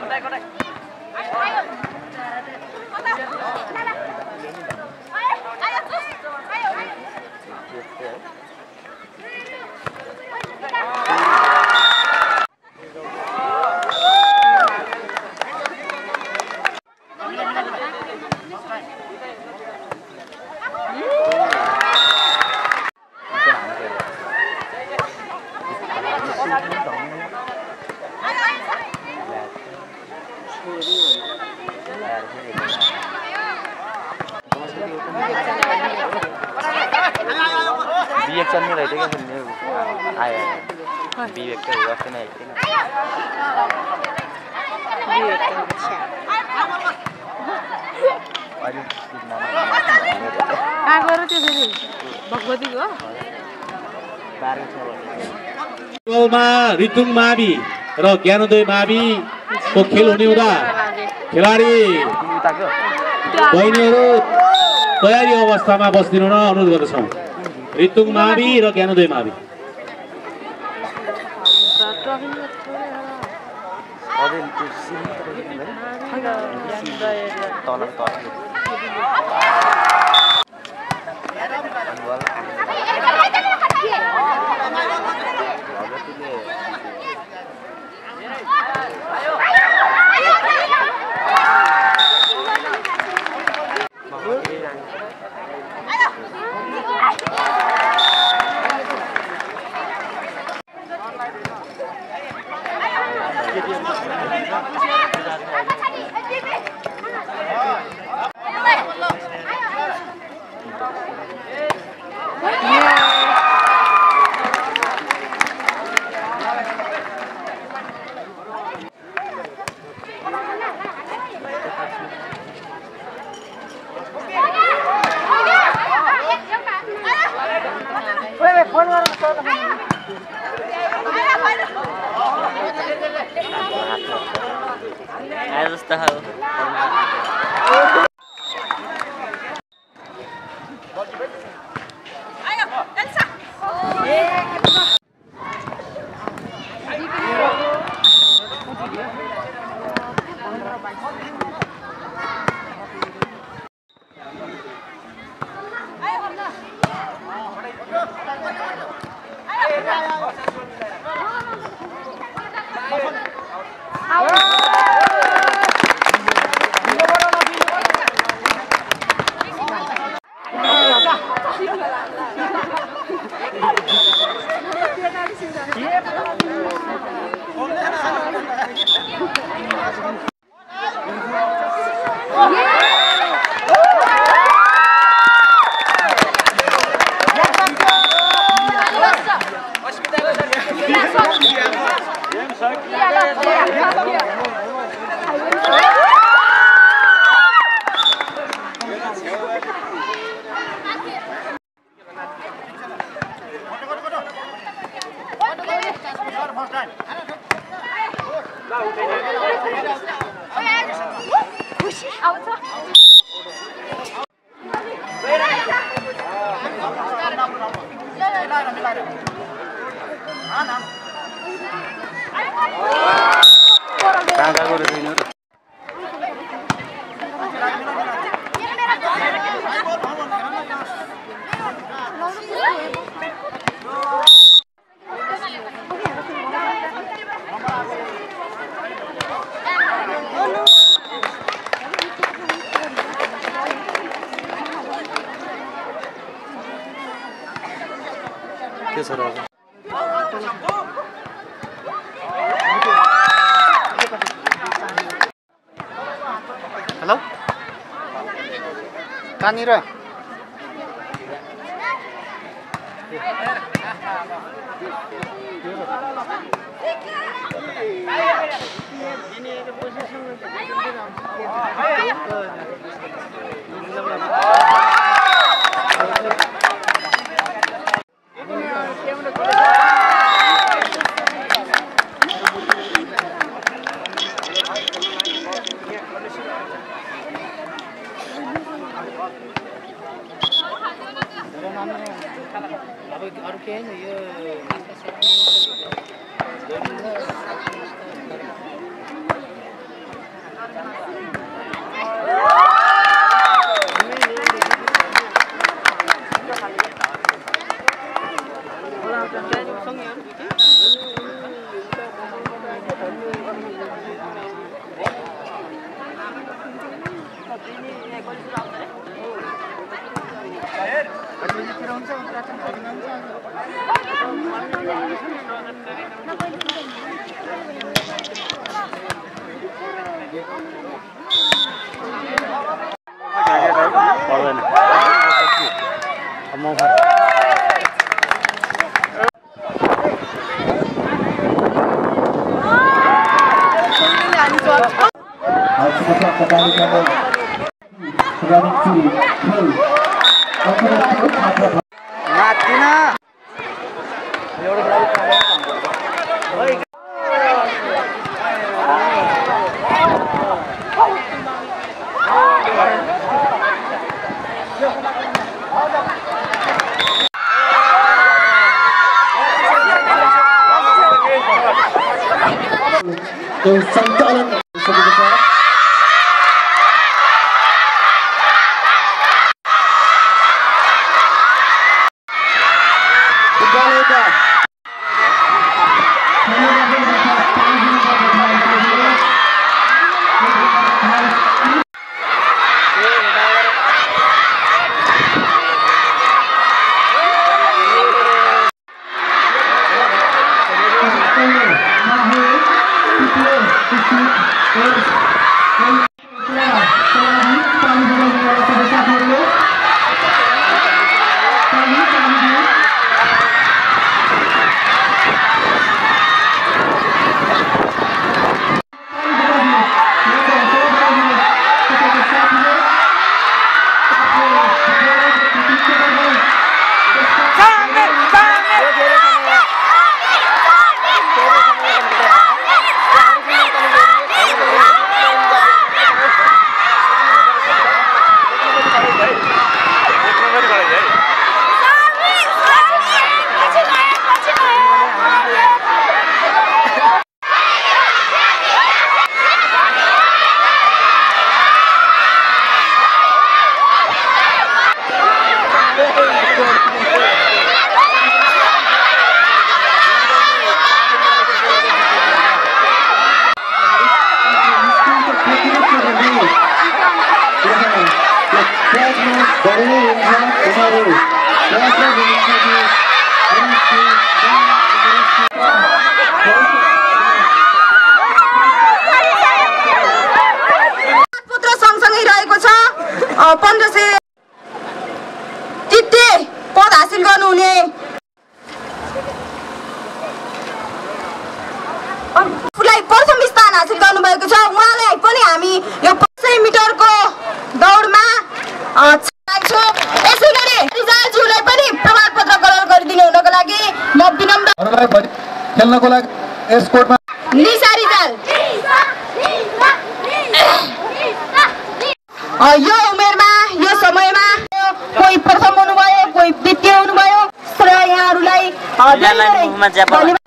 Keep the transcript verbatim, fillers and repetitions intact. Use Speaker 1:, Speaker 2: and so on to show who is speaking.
Speaker 1: Reaction नहीं रहते क्या फिल्म आया विवेक का हुआ फिर नहीं
Speaker 2: विवेक का अच्छा
Speaker 1: अरे
Speaker 2: कहाँ गएर त्यो फेरि भगवतीको
Speaker 3: गोलमा रितुङ मावि र ज्ञानोदय मावि को खेल हुने हुँदा खेलाडी बहिनीहरू तयारी अवस्थामा बस्दिनु न अनुरोध गर्दछौँ। रितुङ मावि र ज्ञानोदय मावि
Speaker 1: हेलो कहाँनिर
Speaker 4: अरू के हैन यो
Speaker 1: आउँदैन म
Speaker 3: संचालन
Speaker 5: पुत्र सँगसँगै रहेको छ पन्ध्र सय चिट्टे पद हासिल गर्नुहुने उसलाई प्रथम स्थान हासिल गर्नुभएको छ। उहाँलाई पनि हामी यो पाँच सय मिटरको दौडमा चाहन्छौँ। यसै गरी रिजालज्यूलाई पनि प्रमाणपत्र ग्रहण गरिदिनु हुनको लागि म विनम्र
Speaker 3: खेल्नको लागि यस कोर्टमा
Speaker 5: निशा रिजाल यो उमेरमा यो समयमा कोही प्रथम हुनुभयो, कोही द्वितीय हुनुभयो। यहाँहरूलाई